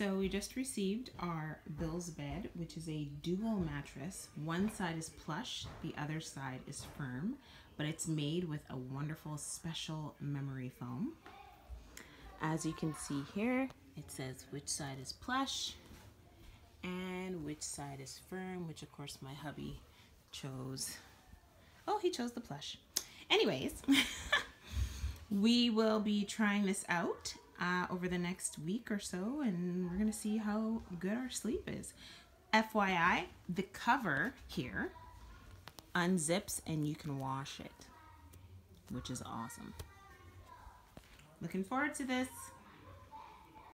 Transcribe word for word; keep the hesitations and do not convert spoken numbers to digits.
So we just received our Bill's bed, which is a dual mattress. One side is plush, the other side is firm, but it's made with a wonderful special memory foam. As you can see here, it says which side is plush and which side is firm, which of course my hubby chose. Oh, he chose the plush. Anyways, we will be trying this out uh, over the next week or so, and we're gonna see how good our sleep is. F Y I, the cover here unzips and you can wash it, which is awesome. Looking forward to this.